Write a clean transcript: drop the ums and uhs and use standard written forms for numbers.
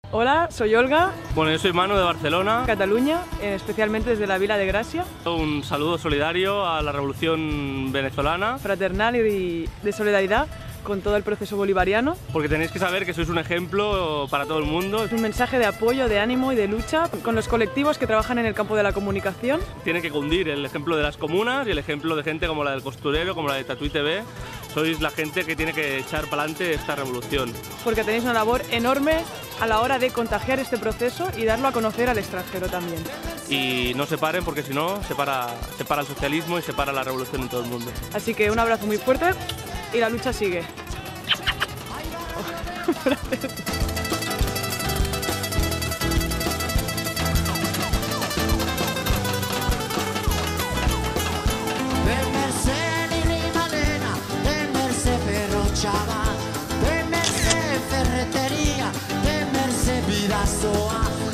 Hola, soy Olga, Bueno, yo soy Manu de Barcelona. Cataluña, especialmente desde la Vila de Gracia, Un saludo solidario a la revolución venezolana, fraternal y de solidaridad con todo el proceso bolivariano. porque tenéis que saber que sois un ejemplo para todo el mundo. Es un mensaje de apoyo, de ánimo y de lucha con los colectivos que trabajan en el campo de la comunicación. Tiene que cundir el ejemplo de las comunas y el ejemplo de gente como la del Costurero, como la de Tatuí TV. Sois la gente que tiene que echar para adelante esta revolución. Porque tenéis una labor enorme a la hora de contagiar este proceso y darlo a conocer al extranjero también. Y no se paren, porque si no, se para el socialismo y se para la revolución en todo el mundo. Así que un abrazo muy fuerte y la lucha sigue. Temerse ni Rimadena, temerse Ferrocciava, temerse ferretería, temerse Vidasoa.